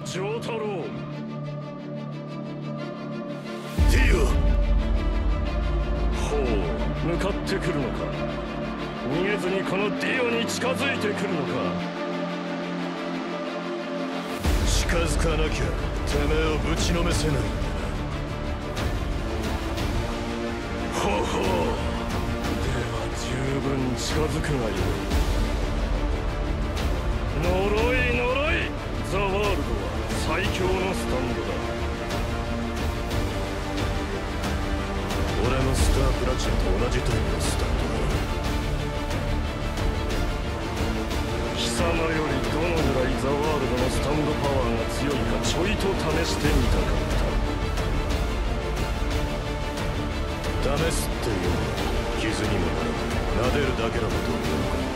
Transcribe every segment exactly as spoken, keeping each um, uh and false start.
丈太郎。 ディオ。 ほう、向かってくるのか。逃げずにこのディオに近づいてくるのか。 近づかなきゃてめえをぶちのめせないんだな。 ほうほう。では十分近づくがよい。呪い呪い。ザ・ワールドは最強のスタンドだ。 俺のスタープラチナと同じタイプのスタンドだ。 貴様よりどのぐらいザ・ワールドのスタンドパワーが強いかちょいと試してみたかった。 試すっていうのは傷にもならず撫でるだけのことを言うのか。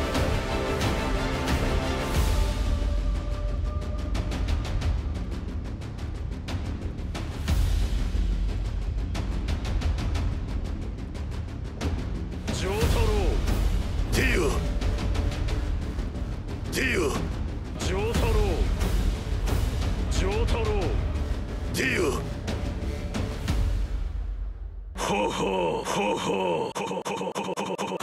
丈太郎。 ディオ。ディオ。 丈太郎。丈太郎。 ディオ。 ほほうほほうほほほほほほほ。